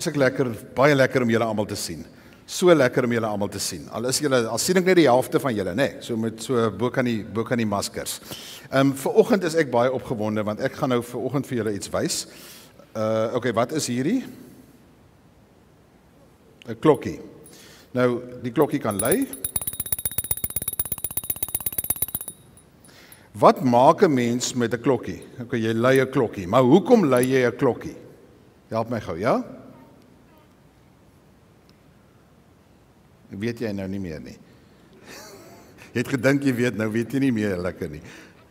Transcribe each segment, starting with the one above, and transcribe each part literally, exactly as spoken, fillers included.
is ek lekker, baie lekker om julle almal te sien. So lekker om julle almal te sien. Al is julle, al sien ek net die helfte van julle, nê, nee, so met so bo kan die bo kan die maskers. Ehm um, vanoggend is ek baie opgewonde want ek gaan nou vanoggend vir julle iets wys. Uh okay, wat is hierdie? 'n Klokkie. Nou, die klokkie kan lui. Wat maak 'n mens met 'n klokkie? Okay, jy lui 'n klokkie, maar hoekom lui jy 'n klokkie? Help my gou, ja? Weet jy nou nie meer nie. Jy het gedink jy weet, nou weet jy nie meer lekker nie.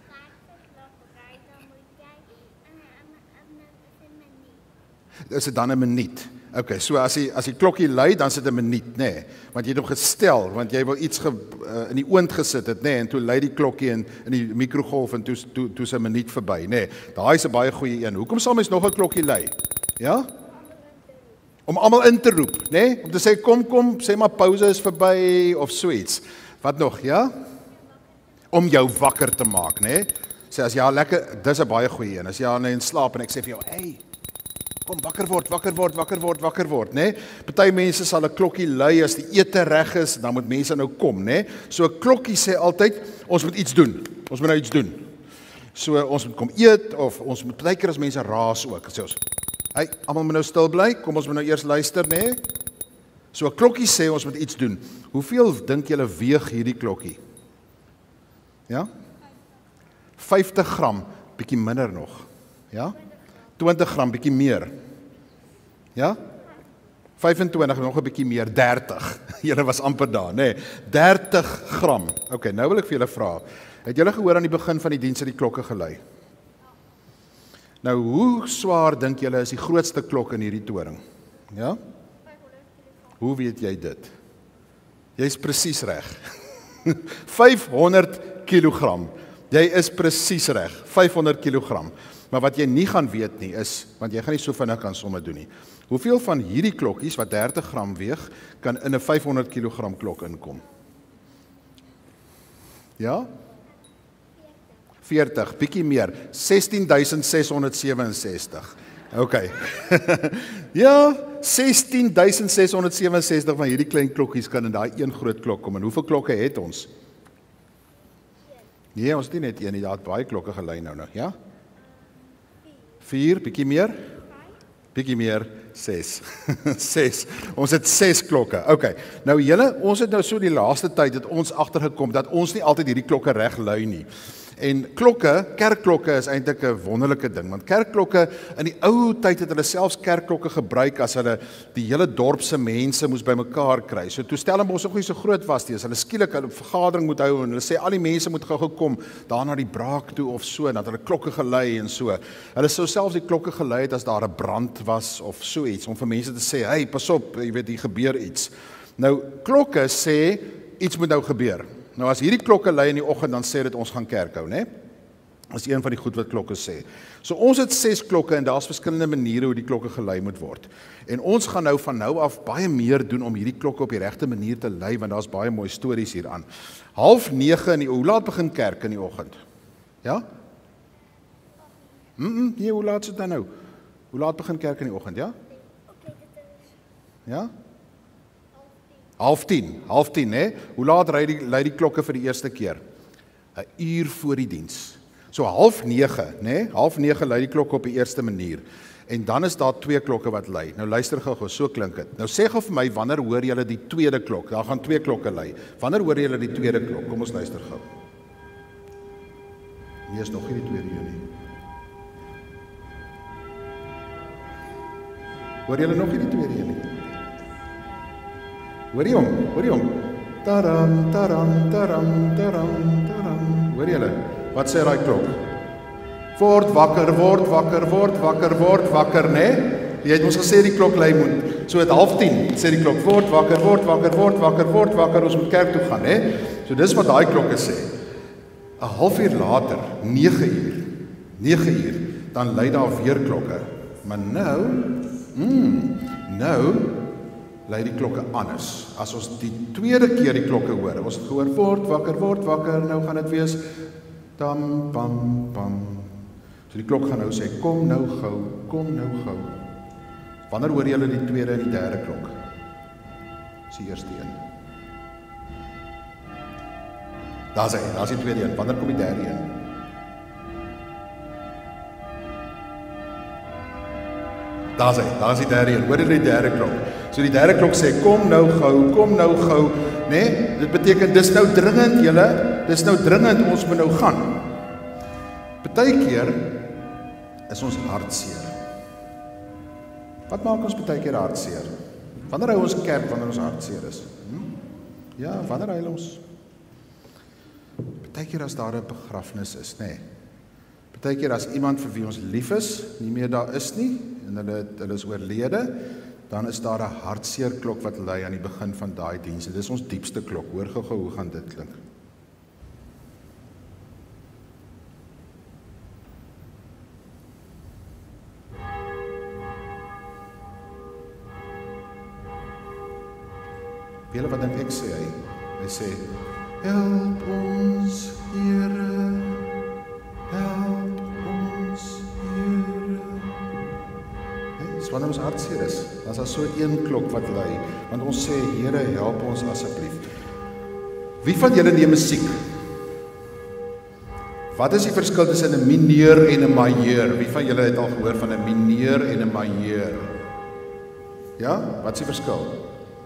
Is dit dan 'n minuut? Okay, so as die as die klokkie lui, dan sit 'n minuut, nê? Nee, want jy het hom gestel, want jy wil iets ge, uh, in die oond gesit het, nê, nee, en toe lui die klokkie in in die mikrogolf en toe toe toe is 'n minuut verby, nê. Nee, daai is 'n baie goeie een. Hoekom sal mens nog 'n klokkie lui? Ja? Om almal in te roep, nê? Nee? Om te sê kom kom, sê maar pouse is verby of so iets. Wat nog, ja? Om jou wakker te maak, nê? Nee? Sê as jy lekker, dis 'n baie goeie een. As jy aan in slaap en ek sê vir jou, "Hey, kom wakker word, wakker word, wakker word, wakker word," nê? Nee? Party mense sal 'n klokkie lui as die ete reg is, dan moet mense nou kom, nê? Nee? So 'n klokkie sê altyd, ons moet iets doen. Ons moet nou iets doen. So ons moet kom eet of ons moet baie keer as mense raas ook, sê ons, "Hey, almal moet nou stil bly. Kom ons moet nou eers luister, nê?" Nee? So 'n klokkie sê ons moet iets doen. Hoeveel dink julle weeg hierdie klokkie? Ja? vyftig gram, bietjie minder nog. Ja? twintig gram, bietjie meer. Ja? vyf en twintig, nog 'n bietjie meer, dertig. Julle was amper daar, nê? Nee, dertig gram. Okay, nou wil ek vir julle vra. Het julle gehoor aan die begin van die diens het die klokke gelui? Nou, hoe swaar dink julle is die grootste klok in hierdie toring? Ja? Hoe weet jy dit? Jy's presies reg. vyfhonderd kilogram. Jy is presies reg, vyfhonderd kilogram. Maar wat jy nie gaan weet nie is, want jy gaan nie so vinnig kan somme doen nie. Hoeveel van hierdie klokkies wat dertig gram weeg, kan in 'n vyfhonderd kilogram klok inkom? Ja? veertig, bietjie meer, sestien duisend ses honderd sewe-en-sestig. Okay. Ja, sestien duisend ses honderd sewe-en-sestig van hierdie klein klokkies kan in daai een groot klok kom. En hoeveel klokke het ons? Nee, ons het nie net een nie, daar het baie klokke gelei nou nog, ja? vier, bietjie meer? Bietjie meer, ses. ses. Ons het ses klokke. Okay. Nou julle, ons het nou so die laaste tyd het ons agtergekom dat ons nie altyd hierdie klokke reg lui nie. En klokke, kerkklokke is eintlik 'n wonderlike ding, want kerkklokke in die ou tyd het hulle selfs kerkklokke gebruik as hulle die hele dorp se mense moes bymekaar kry. So toe Stellenbosch nog nie so groot was nie, as hulle skielik 'n vergadering moet hou en hulle sê al die mense moet gou gekom daar na die braak toe of so, en dat hulle klokke gelei en so. Hulle sou selfs die klokke gelei het as daar 'n brand was of so iets, om vir mense te sê, "Hey, pas op, jy weet hier gebeur iets." Nou klokke sê iets moet nou gebeur. Nou as hierdie klokke lui in die oggend, dan sê dit ons gaan kerk hou, né? As een van die goed wat klokke sê. So ons het ses klokke en daar's verskillende maniere hoe die klokke gelei moet word. En ons gaan nou van nou af baie meer doen om hierdie klokke op die regte manier te lei, want daar's baie mooi stories hieraan. Half nege in die hoe laat begin kerk in die oggend? Ja? Mm, -mm nee, hoe laat is dit dan nou? Hoe laat begin kerk in die oggend, ja? Ja? Half tien, half tien, hè? Hoe laat ry die, lei die klokke vir die eerste keer? 'n Uur voor die diens. So half nege, né? Half nege lei die klokke op die eerste manier. En dan is daar twee klokke wat lui. Nou luister gou, so klink dit. Nou sê gou vir my, wanneer hoor julle die tweede klok? Daar gaan twee klokke lui. Wanneer hoor julle die tweede klok? Kom ons luister gou. Nee, is nog nie die tweede een nie. Hoor julle nog nie die tweede een nie? Hoor jy hom? Hoor jy hom? Taram, taram, taram, taram, taram. Hoor julle? Wat sê daai klok? Word wakker, word wakker, word wakker, word wakker, né? Nee? Jy het ons gesê die klok lui moet. So het half tien sê die klok, word wakker, word wakker, word wakker, word wakker, ons moet kerk toe gaan, né? Nee? So dis wat daai klokke sê. 'n Halfuur later, nege uur, nege uur, dan lui daar weer klokke. Maar nou, mm, nou lui die klokke anders. As ons die tweede keer die klokke hoor, ons het gehoor, word wakker, word wakker, nou gaan dit wees, tam, pam, pam. So die klok gaan nou sê, kom nou gou, kom nou gou. Wanneer hoor julle die tweede en die derde klok? Dis die eerste een. Daar is hy, daar is die tweede een. Wanneer kom die derde een? Daar is hy, daar is die derde een. Hoor julle die derde klok? So die derde klok sê, kom nou gou, kom nou gou, nee, dit beteken, dis nou dringend julle, dis nou dringend, ons moet nou gaan. Partykeer is ons hartseer. Wat maak ons partykeer hartseer? Wanneer hou ons kerk, wanneer ons hartseer is? Hm? Ja, wanneer huil ons? Partykeer as daar 'n begrafnis is, nê. Nee. Partykeer as iemand vir wie ons lief is, nie meer daar is nie, en hulle, hulle is oorlede, dan is daar 'n hartseer klok wat lui aan die begin van daai diens. Dit is ons diepste klok. Hoor gou-gou hoe gaan dit klink. Weet julle wat dink ek sê hy? Hy sê, help ons, Here, help ons, Here. Dis wanneer ons hartseer is, as daar so een klok wat lui, want ons sê, Here, help ons asseblief. Wie van julle neem musiek? Wat is die verskil tussen 'n mineur en 'n majeur? Wie van julle het al gehoor van 'n mineur en 'n majeur? Ja, wat is die verskil?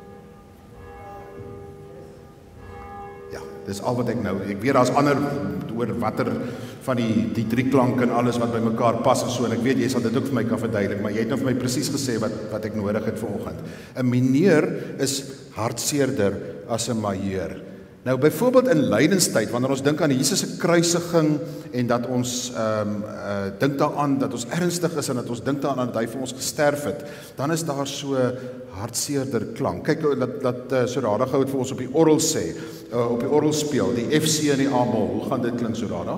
Dis al wat ek nou, ek weet daar's ander oor watter van die die drie klanke en alles wat by mekaar pas en so, en ek weet jy sal dit ook vir my kan verduidelik, maar jy het nou vir my presies gesê wat wat ek nodig het vanoggend. 'n Mineur is hartseerder as 'n majeur. Nou byvoorbeeld in lydenstyd, wanneer ons dink aan Jesus se kruisiging en dat ons ehm um, uh, dink daaraan dat ons ernstig is en dat ons dink daaraan dat hy vir ons gesterf het, dan is daar so hartseerder klank. Kyk dat dat uh, so rarig hou het vir ons op die orgel sê, uh, op die orgel speel, die F C en die A-mol. Hoe gaan dit klink so rarig?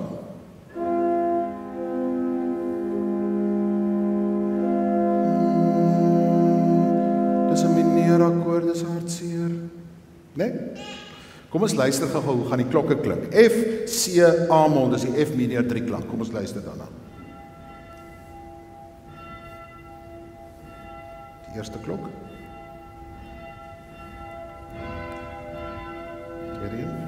Hmm, dis 'n mineur akkoord, dis hartseer. Nee? Kom ons luister gou hoe gaan die klokke klink. F, C, A-mol, dis die F mineur drie klank. Kom ons luister daarna. Die eerste klok. Tweede een.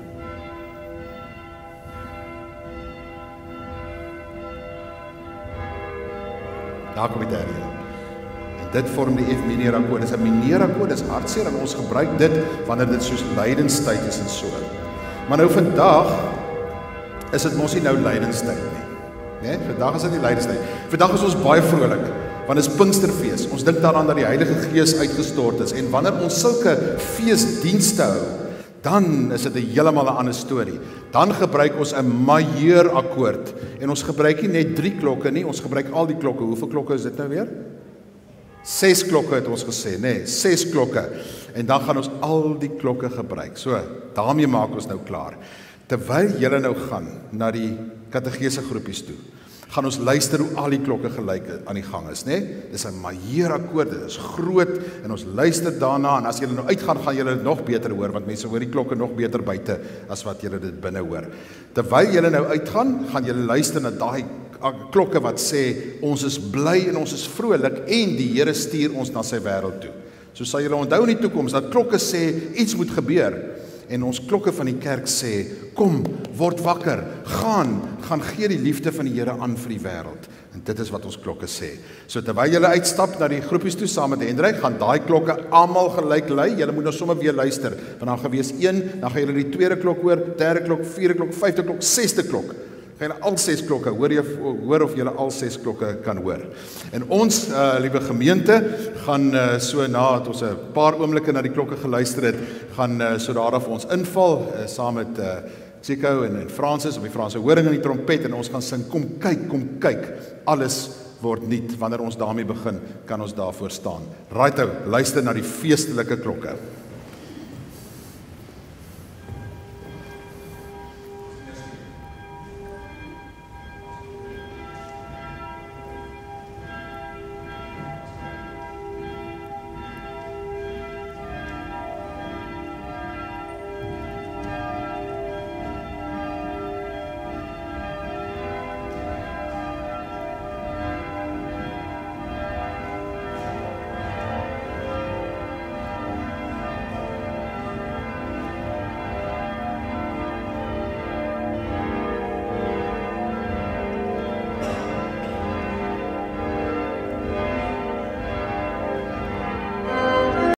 Daar kom die derde een. Dit vorm die F mineur akkoord. Dit is 'n mineur akkoord, dit is hartseer en ons gebruik dit wanneer dit soos lydenstyd is en so. Maar nou vandag is dit mos nie nou lydenstyd nie. Né? Vandag is dit nie lydenstyd. Vandag is ons baie vrolik want dit is Pinksterfees. Ons dink daaraan dat die Heilige Gees uitgestort is en wanneer ons sulke feesdienste hou, dan is dit 'n heeltemal 'n ander storie. Dan gebruik ons 'n majeur akkoord en ons gebruik nie net drie klokke nie, ons gebruik al die klokke. Hoeveel klokke is dit nou weer? Ses klokke het ons gesê, nê, nee, ses klokke. En dan gaan ons al die klokke gebruik. So, daarmee maak ons nou klaar. Terwyl julle nou gaan na die kategese groepies toe, gaan ons luister hoe al die klokke gelyk aan die gang is, nê? Nee? Dis 'n majeur akkoord, dit is groot en ons luister daarna en as julle nou uitgaan, gaan julle dit nog beter hoor want mense hoor die klokke nog beter buite as wat julle dit binne hoor. Terwyl julle nou uitgaan, gaan julle luister na daai klokke wat sê ons is bly en ons is vrolik en die Here stuur ons na sy wêreld toe. So sal julle onthou in die toekoms dat klokke sê iets moet gebeur en ons klokke van die kerk sê kom, word wakker, gaan, gaan gee die liefde van die Here aan vir die wêreld. En dit is wat ons klokke sê. So terwyl julle uitstap na die groepies toe saam met Hendrik, gaan daai klokke almal gelyk lui. Julle moet nou sommer weer luister. Want dan gewees een, dan gaan julle die tweede klok hoor, derde klok, vierde klok, vyfde klok, sesde klok. Gaan julle al ses klokke, hoor jy hoor of julle al ses klokke kan hoor. En ons uh, liewe gemeente gaan uh, so na dat ons 'n paar oomblikke na die klokke geluister het, gaan uh, so daarof ons inval uh, saam met uh, Chico en, en Francis op die Franse horing en die trompet en ons gaan sing kom kyk, kom kyk. Alles word nuut. Wanneer ons daarmee begin, kan ons daarvoor staan. Right ou, luister na die feestelike klokke.